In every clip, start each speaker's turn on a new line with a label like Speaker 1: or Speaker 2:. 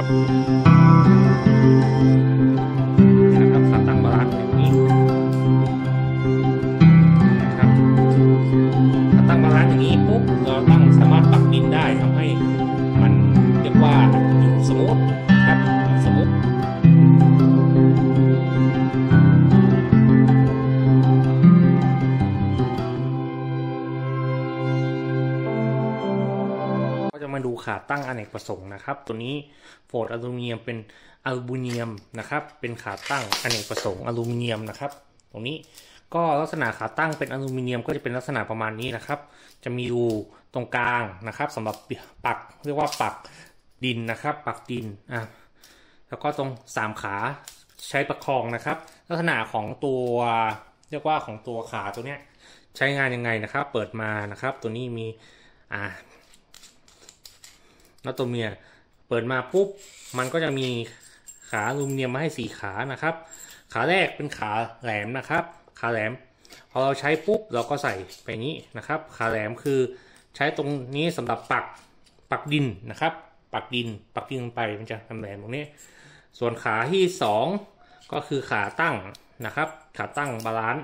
Speaker 1: นี่นะครับขาตั้งบาลานซ์อย่างนี้นะครับขาตั้งบาลานซ์อย่างนี้ปุ๊บเราสามารถปรับดินได้ทำให้มันเรียกว่าอยู่สมูทครับสมูทก็จะมาดูขาตั้งอเนกประสงค์นะครับตัวนี้โฟร์ดอลูมิเนียมเป็นอลูมิเนียมนะครับเป็นขาตั้งอเนกประสงค์อลูมิเนียมนะครับตรงนี้ก็ลักษณะขาตั้งเป็นอลูมิเนียมก็จะเป็นลักษณะประมาณนี้นะครับจะมีรูตรงกลางนะครับสำหรับปักเรียกว่าปักดินนะครับปักดินแล้วก็ตรง3ขาใช้ประคองนะครับลักษณะของตัวเรียกว่าของตัวขาตัวเนี้ยใช้งานยังไงนะครับเปิดมานะครับตัวนี้มีแล้วตัวเมียเปิดมาปุ๊บมันก็จะมีขาอลูมิเนียมมาให้4ขานะครับขาแรกเป็นขาแหลมนะครับขาแหลมพอเราใช้ปุ๊บเราก็ใส่ไปนี้นะครับขาแหลมคือใช้ตรงนี้สำหรับปักดินนะครับปักดินไปมันจะทำแหลมตรงนี้ส่วนขาที่2ก็คือขาตั้งนะครับขาตั้งบาลานซ์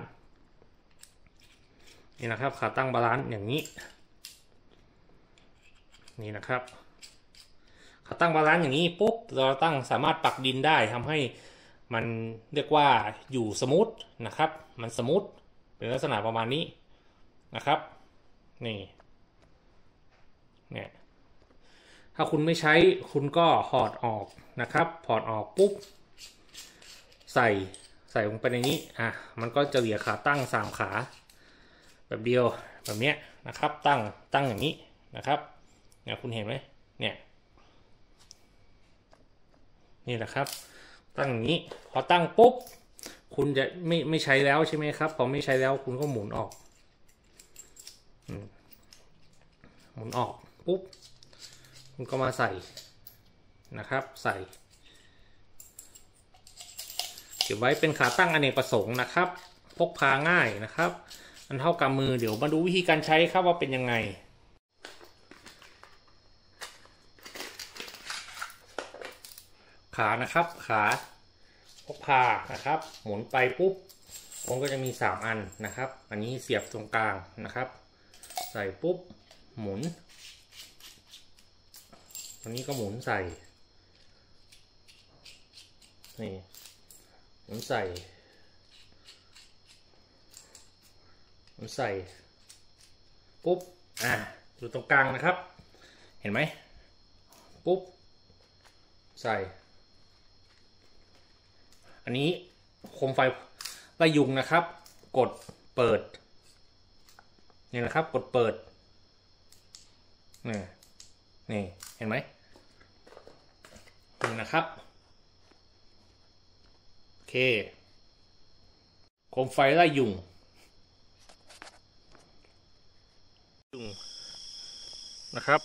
Speaker 1: นี่นะครับขาตั้งบาลานซ์อย่างนี้นี่นะครับขาตั้งบาลานซ์อย่างนี้ปุ๊บเราสามารถปักดินได้ทำให้มันเรียกว่าอยู่สมูทนะครับมันสมูทเป็นลักษณะประมาณนี้นะครับนี่เนี่ยถ้าคุณไม่ใช้คุณก็ถอดออกนะครับถอดออกปุ๊บใส่ลงไปในนี้มันก็จะเหลือขาตั้ง3ขาแบบเดียวแบบนี้นะครับตั้งอย่างนี้นะครับเนี่ยคุณเห็นไหมเนี่ยนี่แหละครับตั้งอย่างนี้พอตั้งปุ๊บคุณจะไม่ใช้แล้วใช่ไหมครับพอไม่ใช้แล้วคุณก็หมุนออกปุ๊บคุณก็มาใส่นะครับใส่เก็บไว้เป็นขาตั้งอเนกประสงค์นะครับพกพาง่ายนะครับมันเท่ากับมือเดี๋ยวมาดูวิธีการใช้ครับว่าเป็นยังไงขานะครับขาพกพานะครับหมุนไปปุ๊บมันก็จะมี3อันนะครับอันนี้เสียบตรงกลางนะครับใส่ปุ๊บหมุนอันนี้ก็หมุนใส่นี่หมุนใส่ปุ๊บอยู่ตรงกลางนะครับเห็นไหมปุ๊บใส่อันนี้โคมไฟไล่ยุงนะครับกดเปิดนี่นะครับกดเปิดนี่เห็นไหมนี่นะครับโอเคโคมไฟไล่ยุงนะครับ